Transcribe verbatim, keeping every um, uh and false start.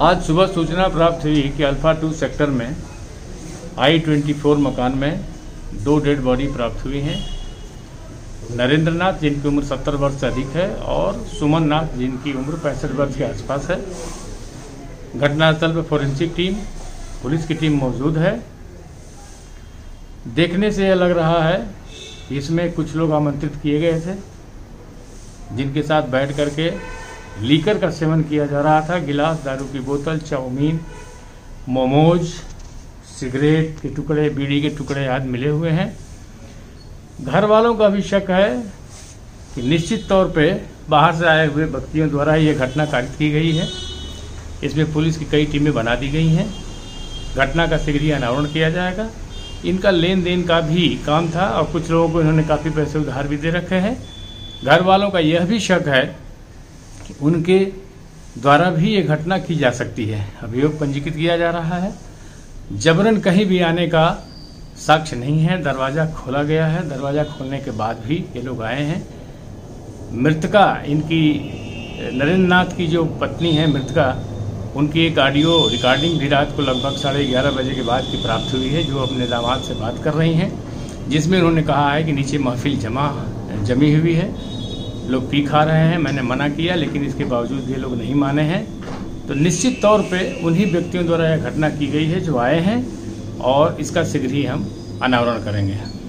आज सुबह सूचना प्राप्त हुई कि अल्फा टू सेक्टर में आई ट्वेंटी फोर मकान में दो डेड बॉडी प्राप्त हुई हैं। नरेंद्र नाथ जिनकी उम्र सत्तर वर्ष से अधिक है और सुमन नाथ जिनकी उम्र पैंसठ वर्ष के आसपास है। घटनास्थल पर फोरेंसिक टीम, पुलिस की टीम मौजूद है। देखने से यह लग रहा है कि इसमें कुछ लोग आमंत्रित किए गए थे जिनके साथ बैठ करके लीकर का सेवन किया जा रहा था। गिलास, दारू की बोतल, चाउमीन, मोमोज, सिगरेट के टुकड़े, बीड़ी के टुकड़े आदि मिले हुए हैं। घर वालों का भी शक है कि निश्चित तौर पे बाहर से आए हुए व्यक्तियों द्वारा ये घटना कारित की गई है। इसमें पुलिस की कई टीमें बना दी गई हैं। घटना का शीघ्र अनावरण किया जाएगा। इनका लेन देन का भी काम था और कुछ लोगों को इन्होंने काफ़ी पैसे उधार भी दे रखे हैं। घर वालों का यह भी शक है कि उनके द्वारा भी ये घटना की जा सकती है। अभियोग पंजीकृत किया जा रहा है। जबरन कहीं भी आने का साक्ष्य नहीं है। दरवाज़ा खोला गया है। दरवाज़ा खोलने के बाद भी ये लोग आए हैं। मृतका, इनकी नरेंद्र नाथ की जो पत्नी है मृतका, उनकी एक ऑडियो रिकॉर्डिंग भी रात को लगभग साढ़े ग्यारह बजे के बाद की प्राप्त हुई है, जो अपने दामाद से बात कर रही हैं, जिसमें उन्होंने कहा है कि नीचे महफिल जमा जमी हुई है, लोग पी खा रहे हैं। मैंने मना किया लेकिन इसके बावजूद ये लोग नहीं माने हैं। तो निश्चित तौर पे उन्हीं व्यक्तियों द्वारा यह घटना की गई है जो आए हैं और इसका शीघ्र ही हम अनावरण करेंगे।